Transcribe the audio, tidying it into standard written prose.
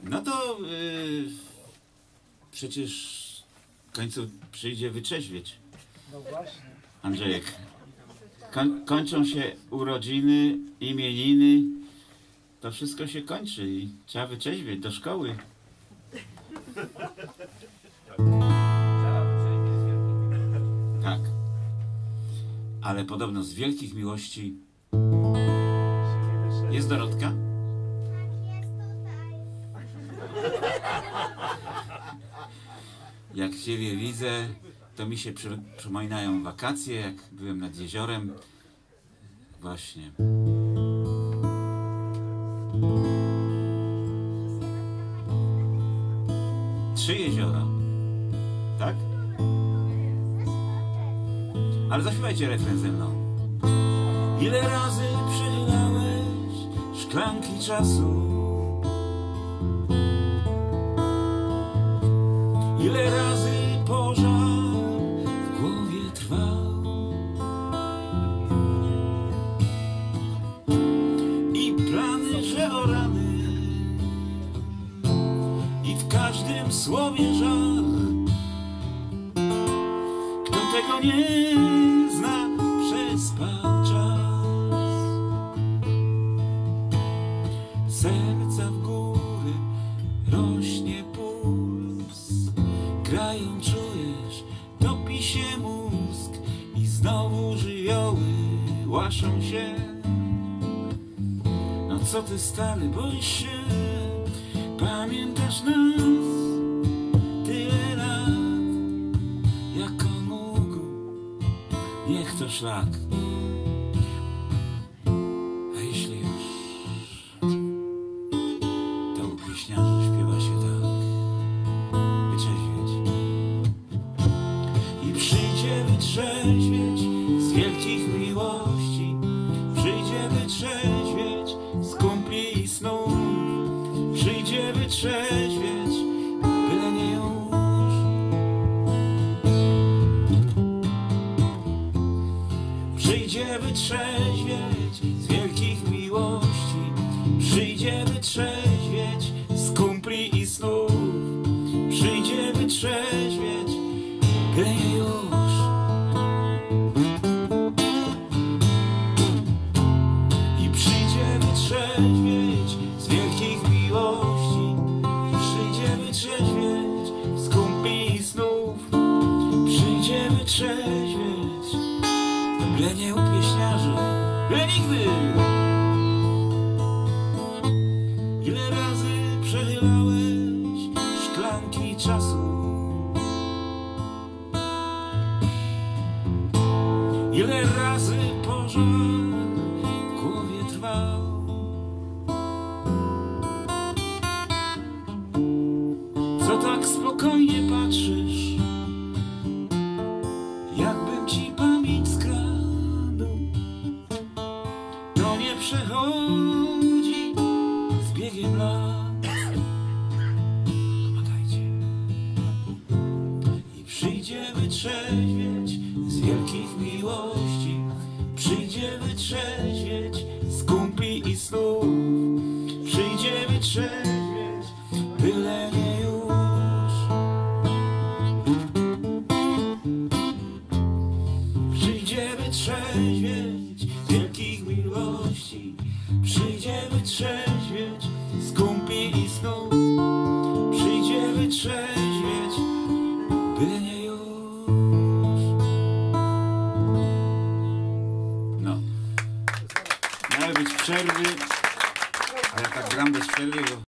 No to przecież w końcu przyjdzie wytrzeźwieć. No właśnie. Andrzejek. Kończą się urodziny, imieniny. To wszystko się kończy i trzeba wytrzeźwieć do szkoły. Tak. Ale podobno z wielkich miłości jest Dorotka? Jak Ciebie widzę, to mi się przypominają wakacje, jak byłem nad jeziorem. Właśnie. Trzy jeziora. Tak? Ale zaśpiewajcie refren ze mną. Ile razy przechylałeś szklanki czasu? Ile razy pożar w głowie trwał? I plany, że o rany, i w każdym słowie żal. Kto tego nie zna, przespał czas. Serca w górę rośnie puls, grają czujesz, topi się mózg i znowu żywioły łaszą się. No co ty stary, boisz się? Pamiętasz nas? Tyle lat, jak on mógł, niech to szlak. A jeśli już, to u pieśniarzy śpiewa się tak: wytrzeźwieć. I przyjdzie wytrzeźwieć z wielkich miłości, przyjdzie wytrzeźwieć z kumpli i snów, przyjdzie wytrzeźwieć, byle nie już. Przyjdzie wytrzeźwieć z wielkich miłości, przyjdzie wytrzeźwieć z kumpli i snów, przyjdzie wytrzeźwieć, byle nie już. I przyjdzie wytrzeźwieć z wielkich miłości, przyjdzie wytrzeźwieć z kumpli i snów, przyjdzie wytrzeźwieć, byle nie u pieśniarzy, byle nigdy. Ile razy przechylałeś szklanki czasu? Ile razy pożar w głowie trwał? Co tak spokojnie patrzysz, jakbym ci pamięć skradł? To nie przechodzi z biegiem lat. Pomagajcie. I przyjdzie wytrzeźwieć z wielkich miłości, przyjdzie wytrzeźwieć z kumpli i snów, przyjdzie wytrzeźwieć, byle nie już. Przyjdzie wytrzeźwieć z wielkich miłości, przyjdzie wytrzeźwieć z kumpli i snów, przyjdzie wytrzeźwieć, byle nie już. No. Miały być przerwy, a ja tak gram bez przerwy, bo